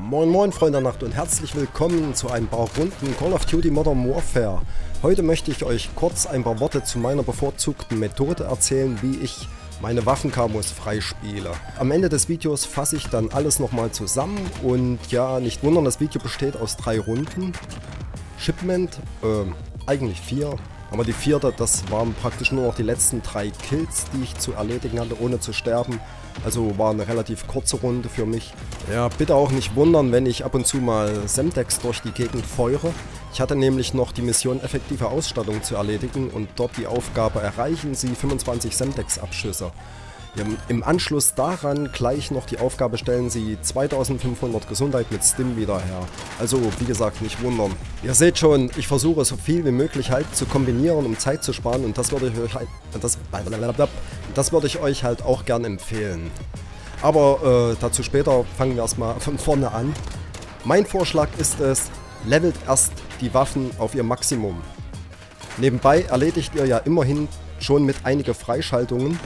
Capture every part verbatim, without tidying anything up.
Moin moin Freunde der Nacht und herzlich willkommen zu ein paar Runden Call of Duty Modern Warfare. Heute möchte ich euch kurz ein paar Worte zu meiner bevorzugten Methode erzählen, wie ich meine Waffenkamos freispiele. Am Ende des Videos fasse ich dann alles nochmal zusammen und ja, nicht wundern, das Video besteht aus drei Runden. Shipment, äh, eigentlich vier. Aber die vierte, das waren praktisch nur noch die letzten drei Kills, die ich zu erledigen hatte, ohne zu sterben. Also war eine relativ kurze Runde für mich. Ja, bitte auch nicht wundern, wenn ich ab und zu mal Semtex durch die Gegend feuere. Ich hatte nämlich noch die Mission effektive Ausstattung zu erledigen und dort die Aufgabe erreichen Sie fünfundzwanzig Semtex-Abschüsse. Im Anschluss daran gleich noch die Aufgabe stellen Sie zweitausendfünfhundert Gesundheit mit Stim wieder her. Also wie gesagt, nicht wundern. Ihr seht schon, ich versuche so viel wie möglich halt zu kombinieren, um Zeit zu sparen und das würde ich euch halt, das, das würde ich euch halt auch gern empfehlen. Aber äh, dazu später, fangen wir erstmal von vorne an. Mein Vorschlag ist es, levelt erst die Waffen auf ihr Maximum. Nebenbei erledigt ihr ja immerhin schon mit einige Freischaltungen.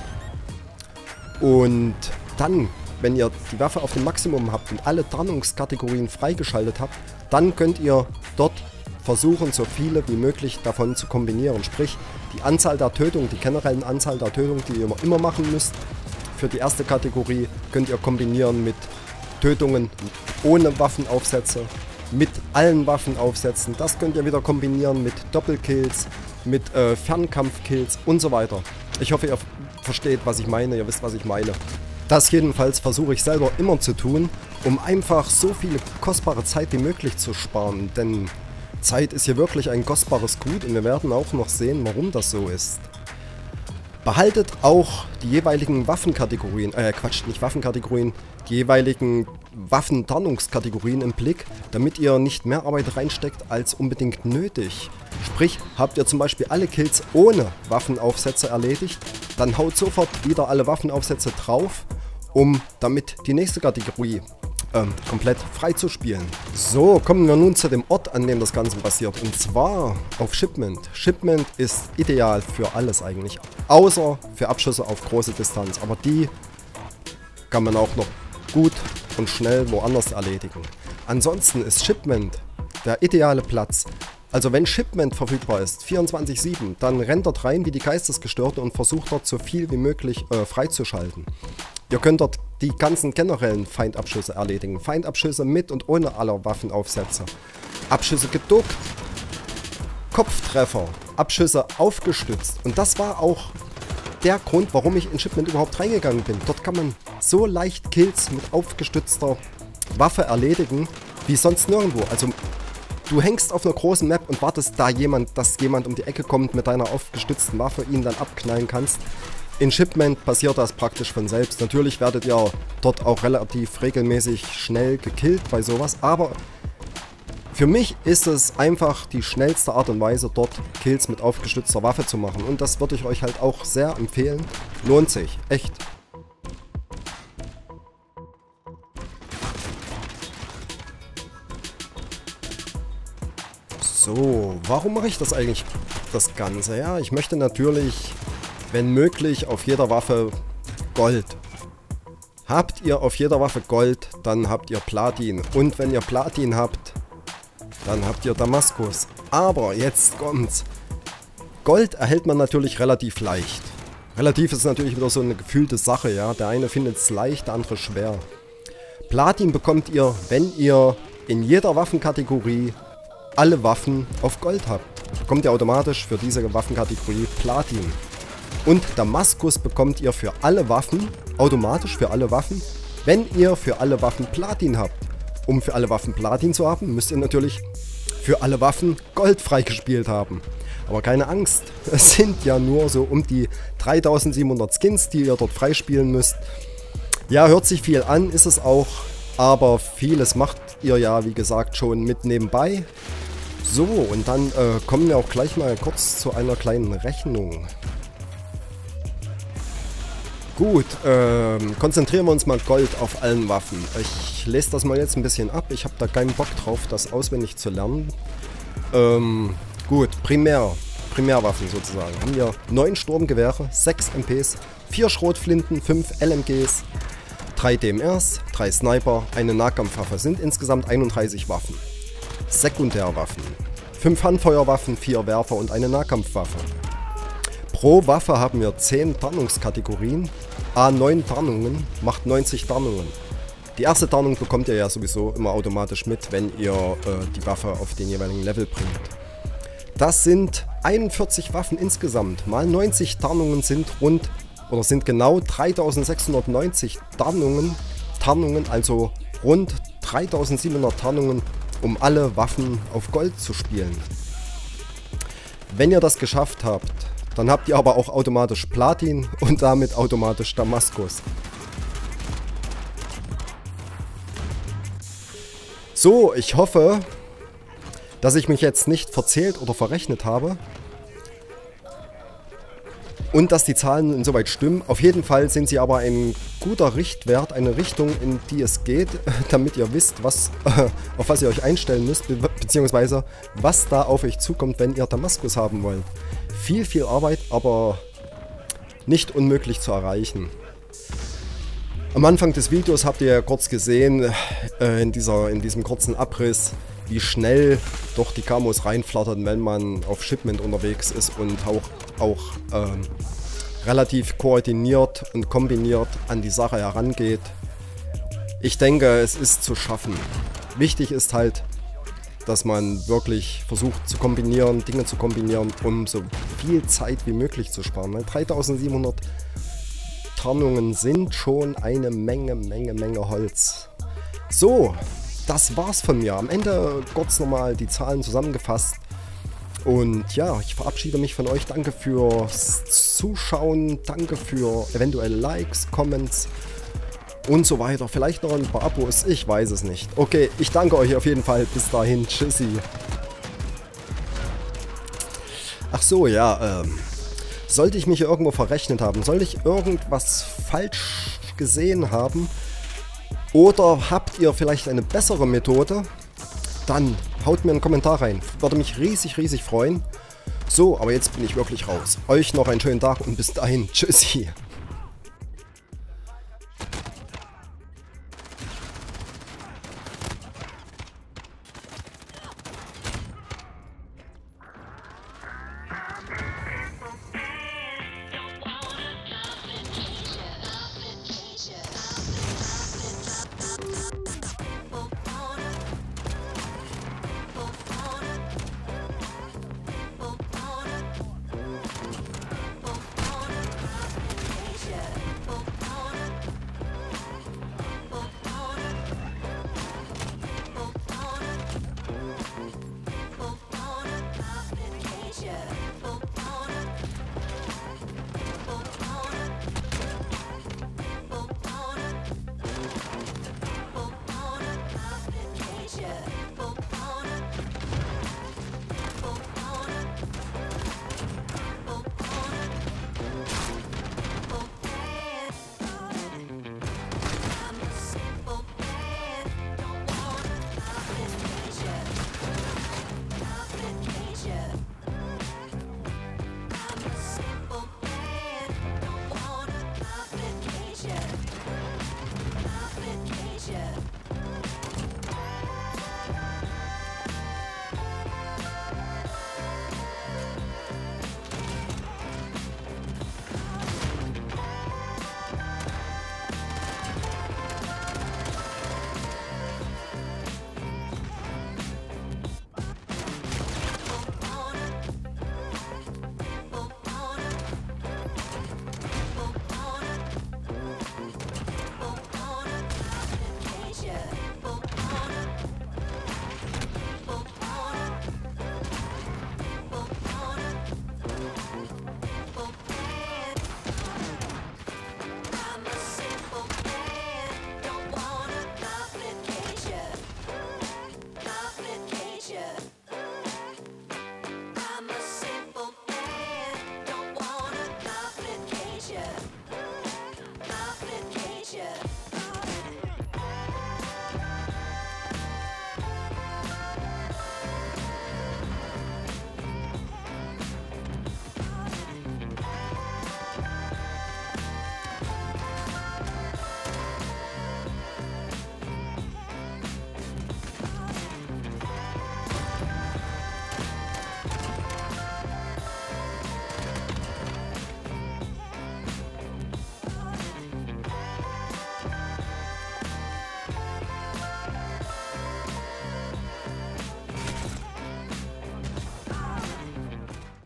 Und dann, wenn ihr die Waffe auf dem Maximum habt und alle Tarnungskategorien freigeschaltet habt, dann könnt ihr dort versuchen, so viele wie möglich davon zu kombinieren. Sprich, die Anzahl der Tötungen, die generellen Anzahl der Tötungen, die ihr immer machen müsst, für die erste Kategorie könnt ihr kombinieren mit Tötungen ohne Waffenaufsätze, mit allen Waffenaufsätzen. Das könnt ihr wieder kombinieren mit Doppelkills, mit äh, Fernkampfkills und so weiter. Ich hoffe, ihr versteht, was ich meine, ihr wisst, was ich meine. Das jedenfalls versuche ich selber immer zu tun, um einfach so viel kostbare Zeit wie möglich zu sparen, denn Zeit ist hier wirklich ein kostbares Gut und wir werden auch noch sehen, warum das so ist. Behaltet auch die jeweiligen Waffenkategorien, äh Quatsch, nicht Waffenkategorien, die jeweiligen Waffentarnungskategorien im Blick, damit ihr nicht mehr Arbeit reinsteckt als unbedingt nötig. Sprich, habt ihr zum Beispiel alle Kills ohne Waffenaufsätze erledigt, dann haut sofort wieder alle Waffenaufsätze drauf, um damit die nächste Kategorie ähm, komplett frei zu spielen. So, kommen wir nun zu dem Ort, an dem das Ganze passiert, und zwar auf Shipment. Shipment ist ideal für alles eigentlich, außer für Abschüsse auf große Distanz, aber die kann man auch noch gut und schnell woanders erledigen. Ansonsten ist Shipment der ideale Platz. Also wenn Shipment verfügbar ist, vierundzwanzig sieben, dann rennt dort rein wie die Geistesgestörte und versucht dort so viel wie möglich äh, freizuschalten. Ihr könnt dort die ganzen generellen Feindabschüsse erledigen. Feindabschüsse mit und ohne aller Waffenaufsätze. Abschüsse geduckt, Kopftreffer, Abschüsse aufgestützt. Und das war auch der Grund, warum ich in Shipment überhaupt reingegangen bin. Dort kann man so leicht Kills mit aufgestützter Waffe erledigen, wie sonst nirgendwo. Also du hängst auf einer großen Map und wartest da jemand, dass jemand um die Ecke kommt mit deiner aufgestützten Waffe, ihn dann abknallen kannst. In Shipment passiert das praktisch von selbst. Natürlich werdet ihr dort auch relativ regelmäßig schnell gekillt bei sowas, aber für mich ist es einfach die schnellste Art und Weise, dort Kills mit aufgestützter Waffe zu machen. Und das würde ich euch halt auch sehr empfehlen. Lohnt sich, echt. So, warum mache ich das eigentlich, das Ganze? Ja, ich möchte natürlich, wenn möglich, auf jeder Waffe Gold. Habt ihr auf jeder Waffe Gold, dann habt ihr Platin. Und wenn ihr Platin habt, dann habt ihr Damaskus. Aber jetzt kommt's. Gold erhält man natürlich relativ leicht. Relativ ist natürlich wieder so eine gefühlte Sache, ja. Der eine findet es leicht, der andere schwer. Platin bekommt ihr, wenn ihr in jeder Waffenkategorie alle Waffen auf Gold habt. Bekommt ihr automatisch für diese Waffenkategorie Platin. Und Damaskus bekommt ihr für alle Waffen, automatisch für alle Waffen, wenn ihr für alle Waffen Platin habt. Um für alle Waffen Platin zu haben, müsst ihr natürlich für alle Waffen Gold freigespielt haben. Aber keine Angst, es sind ja nur so um die dreitausendsiebenhundert Skins, die ihr dort freispielen müsst. Ja, hört sich viel an, ist es auch, aber vieles macht ihr ja, wie gesagt, schon mit nebenbei. So, und dann äh, kommen wir auch gleich mal kurz zu einer kleinen Rechnung. Gut, ähm, konzentrieren wir uns mal Gold auf allen Waffen. Ich lese das mal jetzt ein bisschen ab. Ich habe da keinen Bock drauf, das auswendig zu lernen. Ähm, gut, Primär, Primärwaffen sozusagen. Haben wir neun Sturmgewehre, sechs M Ps, vier Schrotflinten, fünf L M Gs, drei D M Rs, drei Sniper, eine Nahkampfwaffe, sind insgesamt einunddreißig Waffen. Sekundärwaffen, fünf Handfeuerwaffen, vier Werfer und eine Nahkampfwaffe. Pro Waffe haben wir zehn Tarnungskategorien, a neun Tarnungen, macht neunzig Tarnungen. Die erste Tarnung bekommt ihr ja sowieso immer automatisch mit, wenn ihr äh, die Waffe auf den jeweiligen Level bringt. Das sind einundvierzig Waffen insgesamt, mal neunzig Tarnungen sind rund, oder sind genau dreitausendsechshundertneunzig Tarnungen, Tarnungen, also rund dreitausendsiebenhundert Tarnungen, um alle Waffen auf Gold zu spielen. Wenn ihr das geschafft habt, dann habt ihr aber auch automatisch Platin und damit automatisch Damaskus. So, ich hoffe, dass ich mich jetzt nicht verzählt oder verrechnet habe. Und dass die Zahlen insoweit stimmen. Auf jeden Fall sind sie aber ein guter Richtwert, eine Richtung, in die es geht, damit ihr wisst, was, auf was ihr euch einstellen müsst, be beziehungsweise was da auf euch zukommt, wenn ihr Damaskus haben wollt. Viel, viel Arbeit, aber nicht unmöglich zu erreichen. Am Anfang des Videos habt ihr ja kurz gesehen, äh, in, dieser, in diesem kurzen Abriss, wie schnell doch die Camos reinflattern, wenn man auf Shipment unterwegs ist und auch, auch ähm, relativ koordiniert und kombiniert an die Sache herangeht. Ich denke, es ist zu schaffen. Wichtig ist halt, dass man wirklich versucht zu kombinieren, Dinge zu kombinieren, um so viel Zeit wie möglich zu sparen. Weil dreitausendsiebenhundert Tarnungen sind schon eine Menge, Menge, Menge Holz. So, das war's von mir. Am Ende kurz nochmal die Zahlen zusammengefasst. Und ja, ich verabschiede mich von euch. Danke fürs Zuschauen, danke für eventuelle Likes, Comments und so weiter. Vielleicht noch ein paar Abos, ich weiß es nicht. Okay, ich danke euch auf jeden Fall. Bis dahin, tschüssi. Ach so, ja, ähm... sollte ich mich irgendwo verrechnet haben, sollte ich irgendwas falsch gesehen haben oder habt ihr vielleicht eine bessere Methode, dann haut mir einen Kommentar rein. Würde mich riesig, riesig freuen. So, aber jetzt bin ich wirklich raus. Euch noch einen schönen Tag und bis dahin. Tschüssi.